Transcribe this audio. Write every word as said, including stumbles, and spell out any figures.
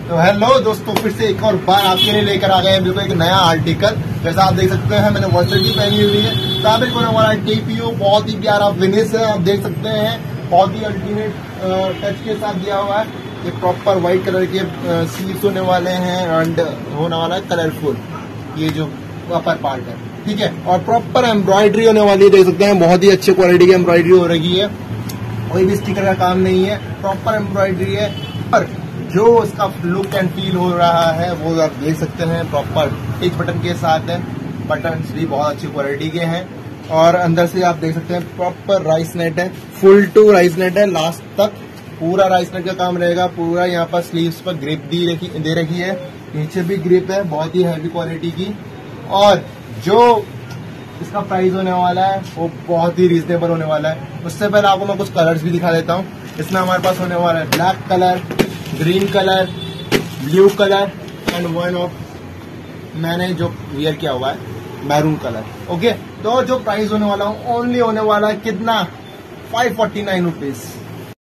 तो हेलो दोस्तों, फिर से एक और बार आपके लिए लेकर आ गए हैं बिल्कुल एक नया आर्टिकल। जैसा आप देख सकते हैं मैंने वर्सटी पहनी हुई है। फैब्रिक होने वाला है टीपीयू, बहुत ही प्यारा फिनिश है, आप देख सकते हैं। बहुत ही अल्टीमेट टच के साथ दिया हुआ है। ये प्रॉपर व्हाइट कलर के स्लीव्स होने वाले हैं एंड होने वाला है कलरफुल ये जो अपर पार्ट है, ठीक है। और प्रॉपर एम्ब्रॉयडरी होने वाली है, देख सकते हैं बहुत ही अच्छी क्वालिटी की एम्ब्रॉयडरी हो रही है। कोई भी स्टिकर का काम नहीं है, प्रॉपर एम्ब्रॉयडरी है। पर जो उसका लुक एंड फील हो रहा है वो आप देख सकते हैं, प्रॉपर टिच बटन के साथ है। बटन भी बहुत अच्छी क्वालिटी के हैं और अंदर से आप देख सकते हैं प्रॉपर राइस नेट है, फुल टू राइस नेट है। लास्ट तक पूरा राइस नेट का काम रहेगा। पूरा यहाँ पर स्लीव्स पर ग्रिप दी रखी दे रखी है, नीचे भी ग्रिप है, बहुत ही हैवी क्वालिटी की। और जो इसका प्राइस होने वाला है वो बहुत ही रीजनेबल होने वाला है। उससे पहले आपको मैं कुछ कलर्स भी दिखा देता हूँ। इसमें हमारे पास होने वाला है black colour, green colour, blue colour and one of मैंने जो वियर किया हुआ है मैरून कलर। ओके, तो जो प्राइस होने वाला है ओनली होने वाला है कितना, फाइव फोर्टी नाइन रुपीज।